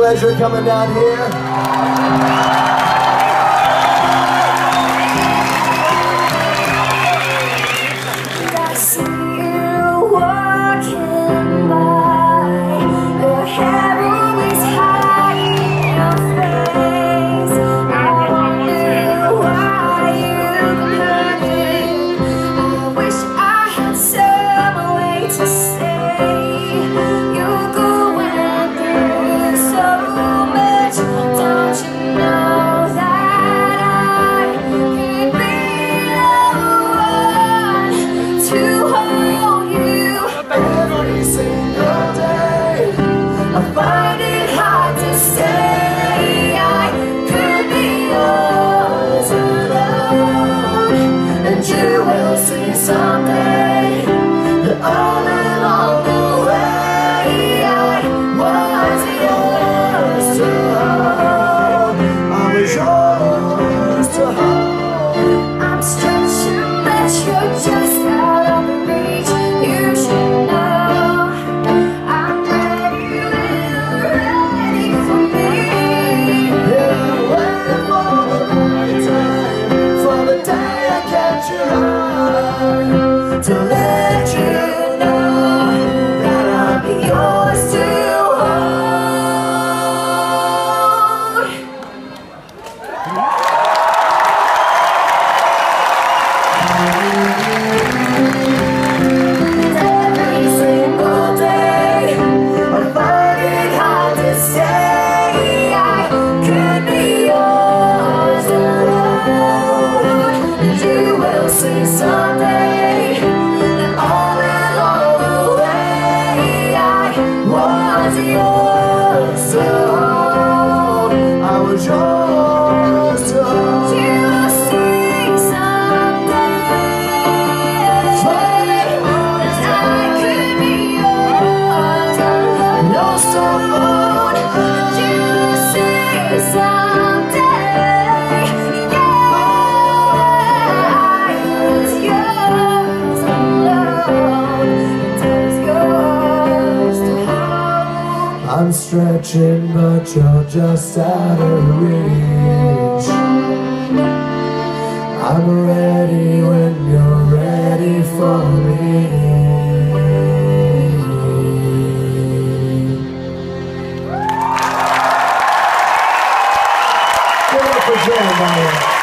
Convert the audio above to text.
pleasure coming down here. I see you walking by, your hair always hiding your face. I wonder why you're hurting. I wish I had some way to say you're going through so much. Don't you know that I could be the one to hold you Every single day I find it hard to say I could be yours alone. And you will see someday that all along the way I was yours to hold. I was yours to hold. I'm stretching, but you're just out of reach. You should know I'm ready when you're ready for me. Yeah, waiting for the right time, for the day I catch your eye, to let you know that I'm yours to every single day. I find it hard to say I could be yours alone. And you will see someday that all along the way I was yours to hold. I was yours to hold. You will see someday that I could be yours alone. No stone. You will see someday, I was yours alone. It was yours to hold. I'm stretching, but you're just out of reach. I'm ready when you're ready for me. Give it up for Jeremiah.